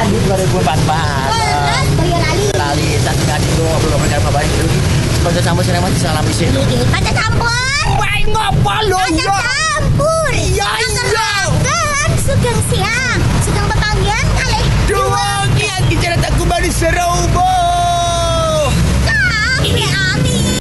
di 2044. Lali tak ngadi lo belum kan bapak itu. Pada campur sinema disalami sih. Pada campur. Baik ngapa lo ya? Campur. Iya. Sugeng siang, sugeng pepanggian kali. Dua kian bicara tak kembali serobo. Tapi amin.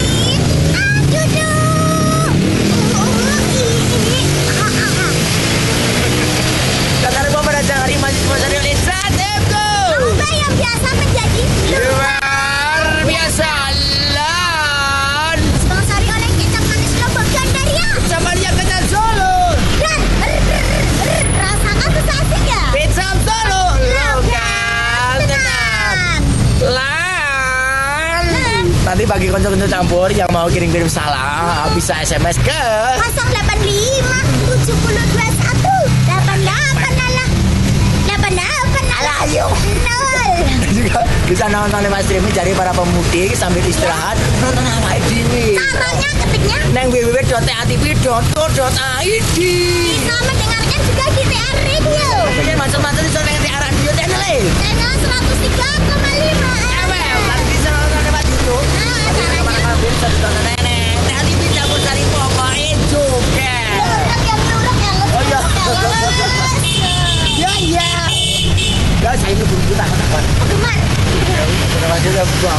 Kakak bapak datang hari mahasiswa serius saat Eko. Lomba yang biasa menjadi luar biasa. Lan. Sponsori oleh kecap manis Lombok Gandaria. Samaria Kecap Solo. Dan rasakan sensasinya. Pizza Solo. Lokal tenang. Lan. Nanti bagi konco-konco campur yang mau kirim-kirim salam bisa SMS ke 085 721 ayo juga bisa nonton lewat streaming cari para pemudik sambil istirahat nonton apa ini caranya ketiknya neng www.tatv.co.id bisa mendengarkan juga di TR Radio ini macam-macam di sana TR Radio channel channel 103,5 nanti bisa nonton lewat YouTube caranya bisa ditonton nenek TATV campur sari pokoknya juga oh iya guys, saya ini belum tak kawan. Gemar. Sudah masih dah buang.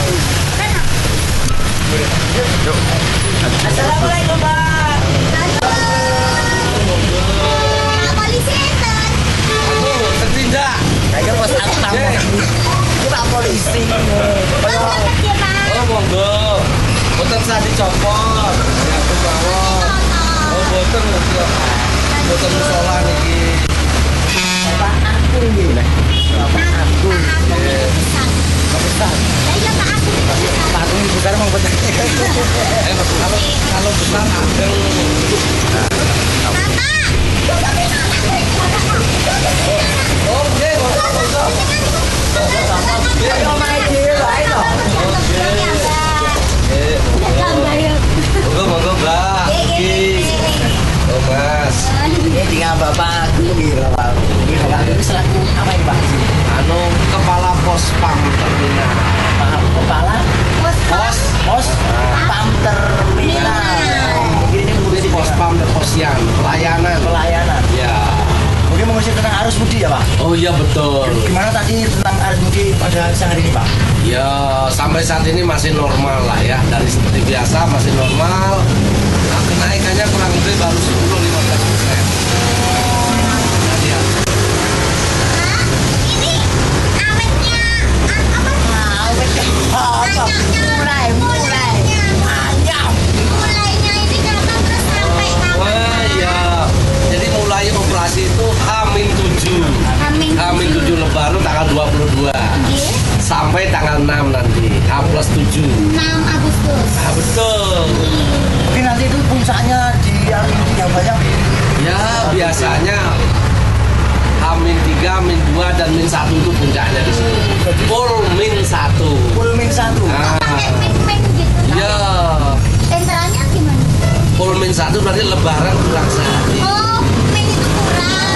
Assalamualaikum, Pak. Polisi enten. Aku tertindak. Saya pos atang. Ini Pak polisi. Oh, monggo. Boten sah dicopot. Ya, aku bawon. Oh, boten monggo. Boten musola niki. Bapak aku ini. Bapak aku. Besar. Ya Pak aku. Pak aku besar mau betul. Kalau besar ageng. Oh, nggih, monggo. Ayo main dia lain loh. Monggo, Mbak. Oh, Mas. Ini tinggal bapak aku di bapak. Ini bapak aku selaku apa ini Pak? Anu kepala pos pam terminal. Kepala pos pam terminal. Ini ngurusi Pos pam dan posyan pelayanan. Ya. Mungkin mengurusi tentang arus mudik ya Pak? Oh iya betul. Gimana tadi tentang arus mudik pada siang hari ini Pak? Ya sampai saat ini masih normal lah ya. Dari seperti biasa masih normal. Nah, kenaikannya kurang lebih baru 10-15%. Operasi itu H-7 Lebaran tanggal 22 sampai tanggal 6 nanti H+7 6 Agustus. Nah, betul. Mungkin nanti itu puncaknya di yang banyak. Ya biasanya H-3, -2 dan -1 itu puncaknya di sini. Full -1. Nah, Gitu. ya. Tenterannya gimana? Full -1 berarti Lebaran kurang sehari. Oh, itu kurang.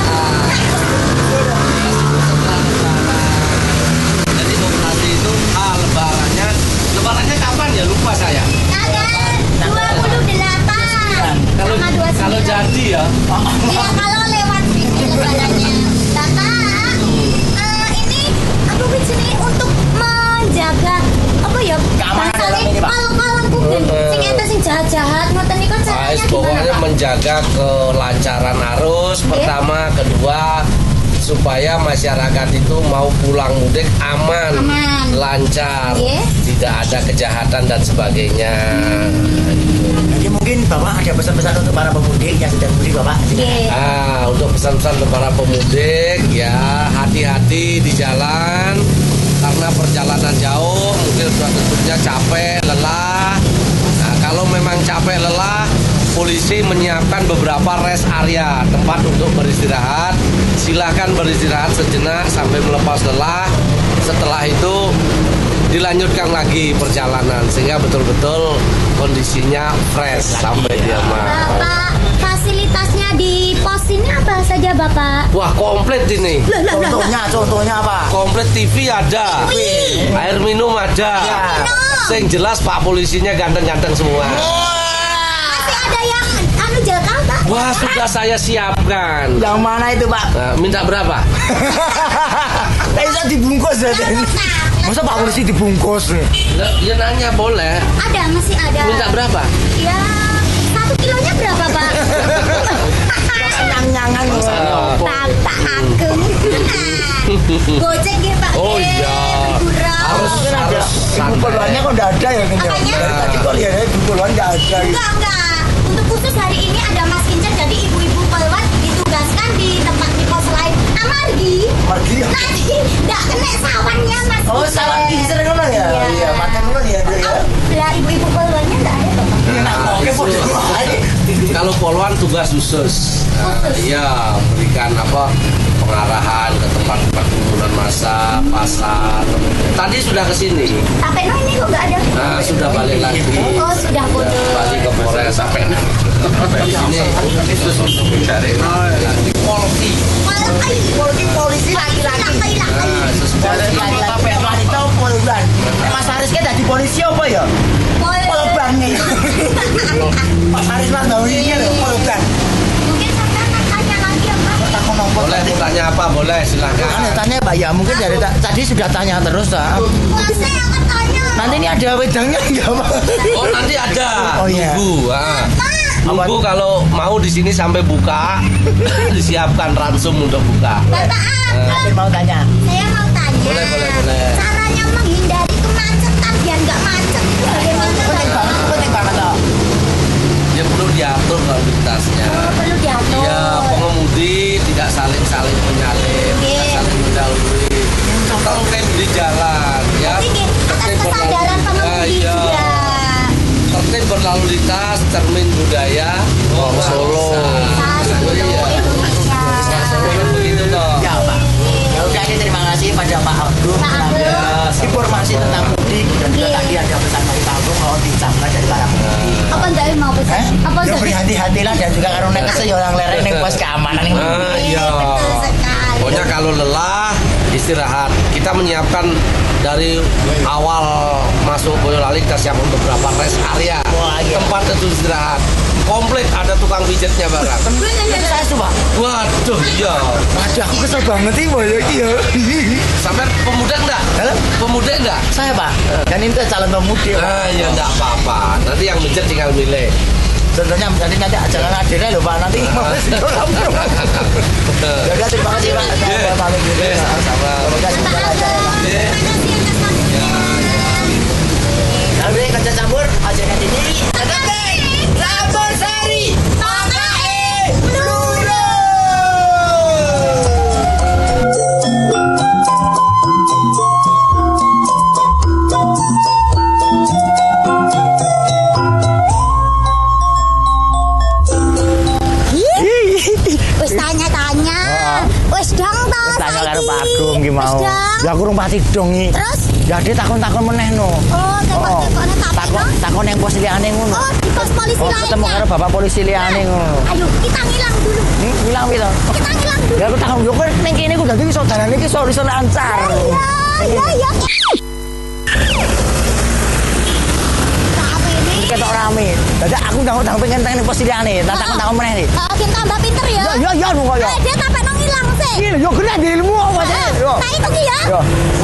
Jadi operasi itu lebarannya kapan ya lupa saya. Tanggal 28 sama 29. Kalau jadi ya. Ya kalau lewat sini lebarannya. Bapak, ini aku sini untuk menjaga apa ya? Keamanan dalam ini, Pak. Kalau kumpul sing enten sing jahat-jahat ngoten niku caranya gimana, Pokoknya Pak? menjaga kelancaran arus pertama, kedua supaya masyarakat itu mau pulang mudik aman. Lancar, tidak ada kejahatan dan sebagainya. Jadi mungkin Bapak ada pesan-pesan untuk para pemudik yang sedang mudik Bapak. Untuk pesan-pesan untuk para pemudik ya hati-hati di jalan karena perjalanan jauh mungkin sudah tentunya capek, lelah. Nah, kalau memang capek, lelah, polisi menyiapkan beberapa rest area tempat untuk beristirahat. Silakan beristirahat sejenak sampai melepas lelah. Setelah itu dilanjutkan lagi perjalanan sehingga betul-betul kondisinya fresh sampai di rumah. Bapak, fasilitasnya di pos ini apa saja Bapak? Wah, komplit ini. Contohnya apa? Komplit TV ada. Air minum ada. Sing jelas Pak polisinya ganteng-ganteng semua. Masih ada yang Jakarta. Wah, sudah saya siapkan. Yang mana itu, Pak? Nah, minta berapa? Bisa dibungkus ya. Masa Pak polisi dibungkus nih? Ya nanya boleh. Ada, masih ada. Minta berapa? Ya, 1 kilonya berapa, Pak? Nyang-nyangan. Bapak Agung. Gojek ya, Pak. Oh iya. Harus Ibu peluannya kok enggak ada ya ini? Apanya? Tadi kok lihatnya ibu peluan enggak ada gitu. Enggak. Untuk khusus hari ini ada Mas Kincer, jadi ibu-ibu peluan ditugaskan di tempat di pos lain. Amargi. Margi. Nanti enggak kena sawannya, Mas. Oh, salah kisah ngono ya? Iya, makan ngono ya dia ya. Lah ibu-ibu peluannya enggak ada, Bapak. Oke, Kalau poluan tugas khusus. Iya, berikan pengarahan ke tempat-tempat kerumunan massa, pasar. Tadi sudah ke sini. Tapi ini kok enggak ada. Nah, sudah balik lagi. Oh, sudah bodoh. Balik ke Polres sampai di sini khusus untuk mencari polisi laki-laki. Nah, sesuai Tapi wanita poluan. Mas Haris kan jadi polisi apa ya? Poluan nih. Mas Haris mas ini loh poluan. Mungkin sampai tanya lagi apa? boleh mau tanya apa boleh silakan. Tanya Pak ya, mungkin dari tadi sudah tanya terus tak? Saya akan tanya. Nanti ini ada wedangnya enggak Pak? Oh nanti ada. Oh iya. Nunggu kalau mau di sini sampai buka disiapkan ransum untuk buka. Bapak Saya mau tanya. saya mau tanya. Boleh. Caranya menghindari kemacetan biar nggak macet itu bagaimana? Penting banget toh. Ya perlu diatur lalu lintasnya. Perlu diatur. Ya pengemudi tidak saling menyalip, tidak saling mendahului. Tertib di jalan, ya. Atas kesadaran pengemudi Iya. juga. Tertib berlalu lintas, cermin budaya. Solo. Begitu toh. Ya Pak. Ya udah ini terima kasih pada Pak Agung. Informasi tentang mudik dan juga tadi ada pesan dari Pak Agung kalau diucapkan dari para pemudik. Apa enggak mau pesan? Apa Ya enggak? berhati-hatilah dan juga karena nekesnya ya orang lereng ning pos keamanan ini. Iya. Betul sekali. Pokoknya kalau lelah istirahat. Kita menyiapkan dari awal masuk Boyolali kita siapkan beberapa rest area. Wah, iya. Tempat itu istirahat. Komplit ada tukang pijatnya barang. Itu saya coba. Waduh, iya. Waduh, aku kesel banget sih Boy ya. Sampai pemuda enggak? Halo? Pemuda enggak? Saya Pak, kan ini calon pemudik. Ah, ya enggak apa-apa. Nanti yang pijat tinggal milih. Contohnya nanti ajaran hadirnya loh Pak, nanti mau ya udah terima kasih Pak. Saya pamit dulu. Sama-sama. Semoga semoga lancar ya Pak. Terima kasih atas waktunya. Lalu kerja campur ajaran ini. Campur sari. Wis tanya-tanya. Wis dong to. Wis tanya karo saiki. Pak Agung ki mau. Wis dong. Ya aku rung pati dong iki. Terus? Ya dia takon-takon meneh no. Oh, tekon-tekone Takon yang pos liyane ngono. Oh, di pos polisi Oh, lainnya. ketemu karo bapak polisi liyane ngono. Ayo, kita ngilang dulu. Hilang piro? Kita ngilang dulu. Ya aku takon yo kok ning kene ku dadi iso dalane iki iso lancar. Iya. Tapi ini. Ketok rame. Dadi aku ndang pengen teng pos liyane, tak takon meneh nih. Biar tambah pinter ya. Ya nunggu ya. Dia sampai nang ilang sih. Iya, yo kena di ilmu apa sih? Yo. Nah itu ki ya. Yo.